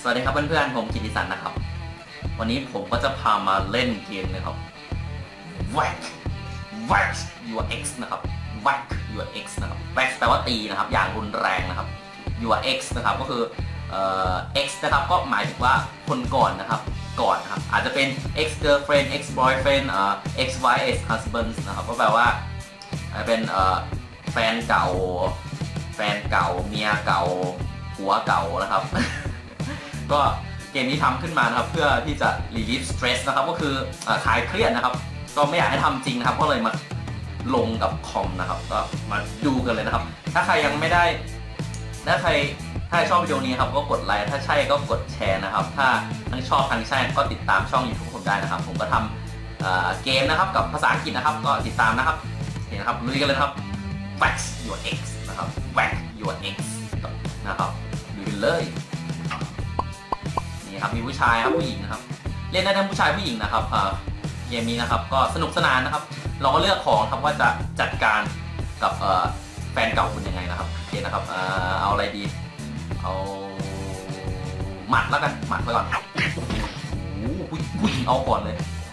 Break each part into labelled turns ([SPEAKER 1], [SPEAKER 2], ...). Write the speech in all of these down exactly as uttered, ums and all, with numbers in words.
[SPEAKER 1] วัสดีครับเพื่อนๆผมกิติสันนะครับวันนี้ผมก็จะพามาเล่นเกมนะครับ Whack Whack Your X นะครับ Whack Your X นะครับ Whack แปลว่าตีนะครับอย่างรุนแรงนะครับ Your X นะครับก็คือเอ่อ X นะครับก็หมายถึงว่าคนก่อนนะครับก่อนนะครับอาจจะเป็น ex girlfriend ex boyfriend เอ่อ ex wife ex husband นะครับก็แปลว่าเป็นเอ่อแฟนเก่าแฟนเก่าเมียเก่าผัวเก่านะครับ ก็เกมนี้ทำขึ้นมานะครับเพื่อที่จะ relieve stress นะครับก็คือคลายเครียดนะครับก็ไม่อยากให้ทำจริงนะครับก็เลยมาลงกับคอมนะครับก็มาดูกันเลยนะครับถ้าใครยังไม่ได้ถ้าใครถ้าชอบวิดีโอนี้ครับก็กดไลค์ถ้าใช่ก็กดแชร์นะครับถ้าทั้งชอบทั้งใช่ก็ติดตามช่อง YouTube ผมได้นะครับผมก็ทำเกมนะครับกับภาษาอังกฤษนะครับก็ติดตามนะครับเห็นนะครับลุยกันเลยครับ Whack Your X นะครับ Whack Your X นะครับลุยกันเลยนี่ครับมีผู้ชายครับผู้หญิงนะครับเล่นได้ทั้งผู้ชายผู้หญิงนะครับเกมนี้นะครับก็สนุกสนานนะครับเราก็เลือกของครับว่าจะจัดการกับแฟนเก่าคุณยังไงนะครับโอเคนะครับเอาอะไรดีเอาหมัดแล้วกันหมัดไปก่อนโอ้โหผู้หญิงเอาก่อนเลย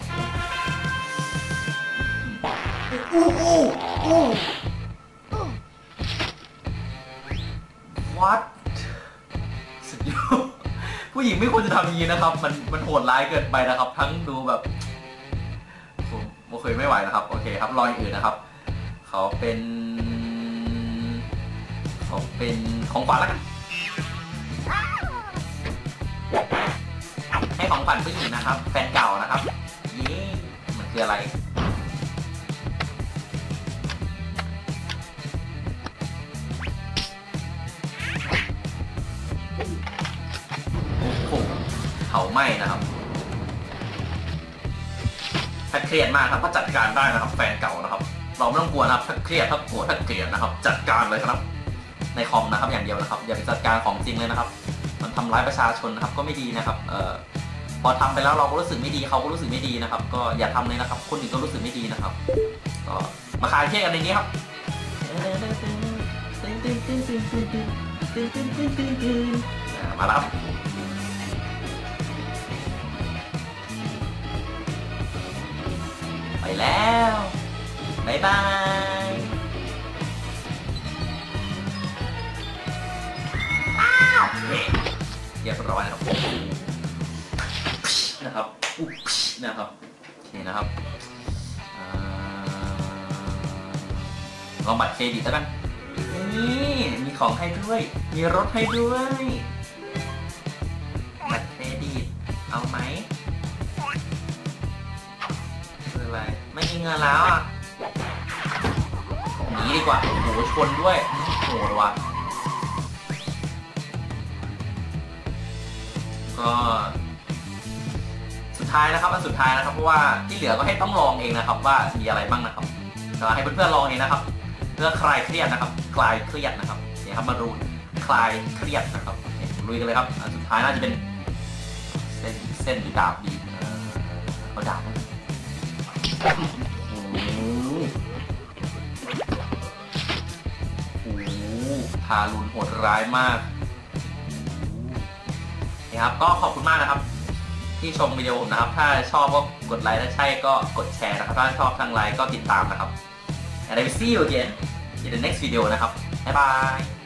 [SPEAKER 1] อู้อู้อู้ what สุดยอดผู้หญิงไม่ควรจะทำอย่างนี้นะครับมันมันโหดร้ายเกินไปนะครับทั้งดูแบบผมโอเคไม่ไหวนะครับโอเคครับรอยอื่นนะครับเขาเป็นเขาเป็นของขวัญแล้วกันให้ของขวัญผู้หญิงนะครับแฟนเก่านะครับเย้มันคืออะไรโอ้โหเผาไหม้นะครับถ้าเครียดมากครับก็จัดการได้นะครับแฟนเก่านะครับเราไม่ต้องกลัวนะครับถ้าเครียดถ้าโกรธถ้าเกลียดนะครับจัดการเลยครับในคอมนะครับอย่างเดียวนะครับอย่าไปจัดการของจริงเลยนะครับมันทำร้ายประชาชนนะครับก็ไม่ดีนะครับเอ่อพอทำไปแล้วเราก็รู้สึกไม่ดีเขาก็รู้สึกไม่ดีนะครับก็อย่าทำเลยนะครับคนอื่นก็รู้สึกไม่ดีนะครับก็มาคลายเครียดกันในนี้ครับมาแล้วไปแล้วบ๊ายบายเรียบร้อยนะครับนะครับอุ๊บนะครับโอเคนะครับลองบัตรเครดิตแล้วกันนี่มีของให้ด้วยมีรถให้ด้วยบัตรเครดิตเอาไหมคืออะไรไม่มีเงินแล้วอ่ะหนีดีกว่าโอ้โหชนด้วยโหดว่ะก็สุดท้ายนะครับอันสุดท้ายนะครับเพราะว่าที่เหลือก็ให้ต้องลองเองนะครับว่ามีอะไรบ้างนะครับก็ให้เพื่อนๆลองเองนะครับเพื่อคลายเครียดนะครับคลายเครียดนะครับเนี่ยครับมารูนคลายเครียดนะครับลุยกันเลยครับอันสุดท้ายน่าจะเป็นเส้นเส้นหรือดาบดีเอาดาบนะโอ้โหทารุณโหดร้ายมากนี่ครับก็ขอบคุณมากนะครับที่ชมวิดีโอผมนะครับถ้าชอบก็กดไลค์ถ้าใช่ก็กดแชร์นะครับถ้าชอบทางไลค์ก็ติดตามนะครับ and I will see you again in the next video นะครับบ๊ายบาย